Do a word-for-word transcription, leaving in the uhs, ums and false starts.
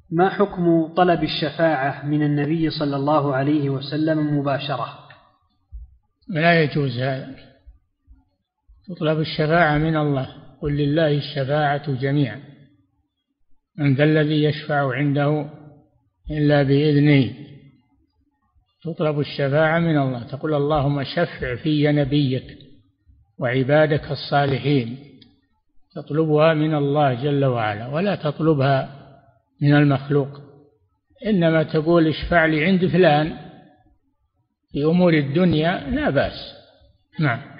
ما حكم طلب الشفاعة من النبي صلى الله عليه وسلم مباشرة؟ لا يجوز هذا، تطلب الشفاعة من الله، قل لله الشفاعة جميعا، من ذا الذي يشفع عنده إلا بإذنه. تطلب الشفاعة من الله، تقول اللهم شفع في نبيك وعبادك الصالحين، تطلبها من الله جل وعلا ولا تطلبها من المخلوق. إنما تقول اشفع لي عند فلان في أمور الدنيا لا بأس. نعم.